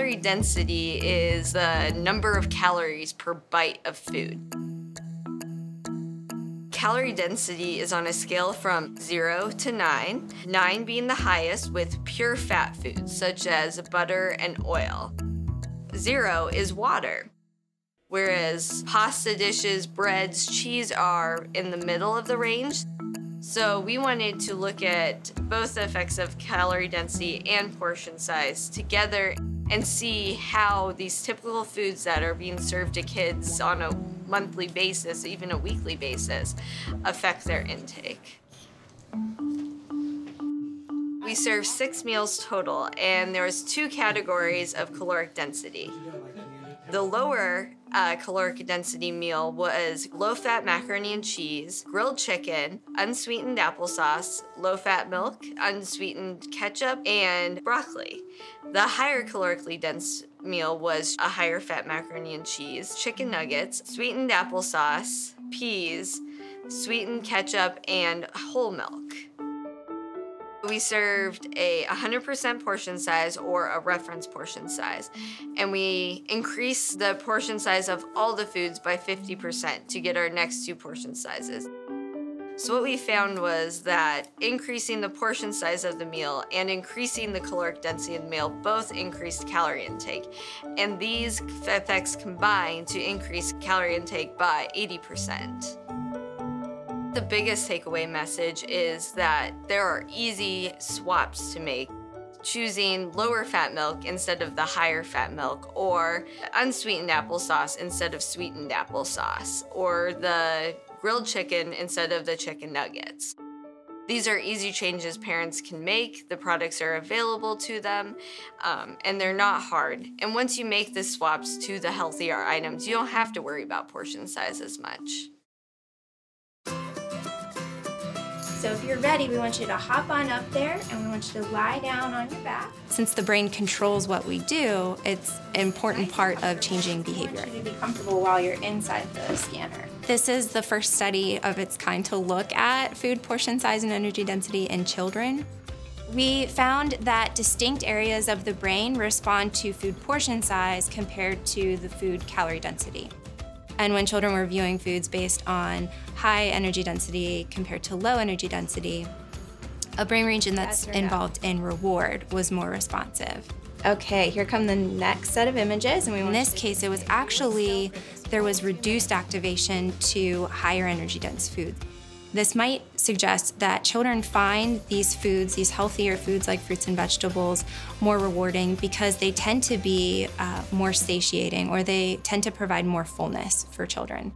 Calorie density is the number of calories per bite of food. Calorie density is on a scale from 0 to 9, 9 being the highest with pure fat foods such as butter and oil. 0 is water, whereas pasta dishes, breads, cheese are in the middle of the range. So we wanted to look at both the effects of calorie density and portion size together and see how these typical foods that are being served to kids on a monthly basis, even a weekly basis, affect their intake. We served 6 meals total, and there was 2 categories of caloric density. The lower caloric density meal was low-fat macaroni and cheese, grilled chicken, unsweetened applesauce, low-fat milk, unsweetened ketchup, and broccoli. The higher calorically dense meal was a higher fat macaroni and cheese, chicken nuggets, sweetened applesauce, peas, sweetened ketchup, and whole milk. We served a 100% portion size or a reference portion size, and we increased the portion size of all the foods by 50% to get our next 2 portion sizes. So what we found was that increasing the portion size of the meal and increasing the caloric density of the meal both increased calorie intake, and these effects combined to increase calorie intake by 80%. The biggest takeaway message is that there are easy swaps to make. Choosing lower fat milk instead of the higher fat milk, or unsweetened applesauce instead of sweetened applesauce, or the grilled chicken instead of the chicken nuggets. These are easy changes parents can make. The products are available to them, and they're not hard. And once you make the swaps to the healthier items, you don't have to worry about portion size as much. So if you're ready, we want you to hop on up there and we want you to lie down on your back. Since the brain controls what we do, it's an important part of changing behavior. I want you to be comfortable while you're inside the scanner. This is the first study of its kind to look at food portion size and energy density in children. We found that distinct areas of the brain respond to food portion size compared to the food calorie density. And when children were viewing foods based on high energy density compared to low energy density, a brain region that's involved in reward was more responsive. Okay, here come the next set of images. And in this case, it was actually, there was reduced activation to higher energy dense foods. This might suggest that children find these foods, these healthier foods like fruits and vegetables, more rewarding because they tend to be more satiating, or they tend to provide more fullness for children.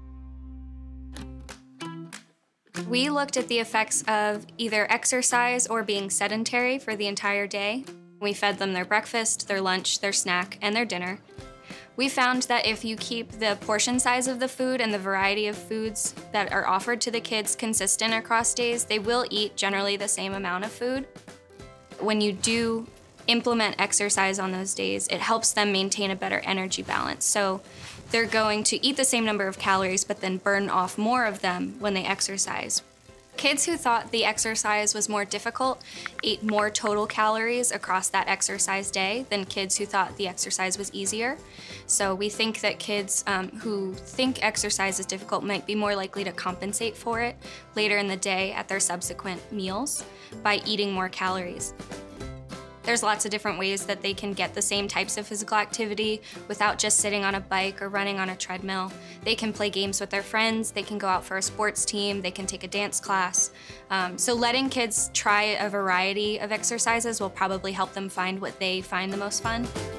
We looked at the effects of either exercise or being sedentary for the entire day. We fed them their breakfast, their lunch, their snack, and their dinner. We found that if you keep the portion size of the food and the variety of foods that are offered to the kids consistent across days, they will eat generally the same amount of food. When you do implement exercise on those days, it helps them maintain a better energy balance. So they're going to eat the same number of calories, but then burn off more of them when they exercise. Kids who thought the exercise was more difficult ate more total calories across that exercise day than kids who thought the exercise was easier. So we think that kids who think exercise is difficult might be more likely to compensate for it later in the day at their subsequent meals by eating more calories. There's lots of different ways that they can get the same types of physical activity without just sitting on a bike or running on a treadmill. They can play games with their friends, they can go out for a sports team, they can take a dance class. So letting kids try a variety of exercises will probably help them find what they find the most fun.